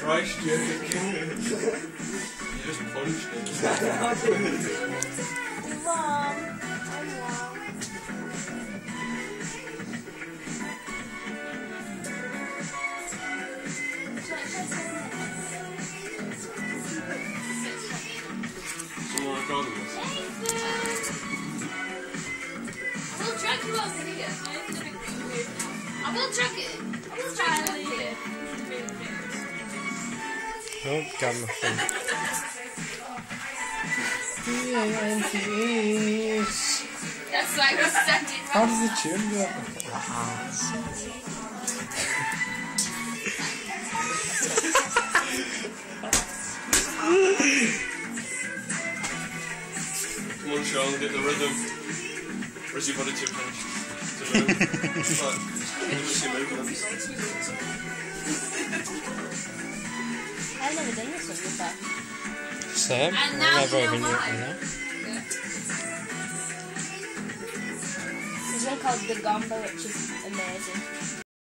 Christ, Jake. You just punched him. Mom. Someone recording this? I will track you out here. I will track it. I will track it here. Oh, got my phone. That's why we're standing How right. does the tune go? Come on, Sean, get the rhythm. Where's your body too finished? To move. Right. Just your movements. I've never done this one before. Same. And I've now never you know even why. done that. There's one called The Gomba, which is amazing.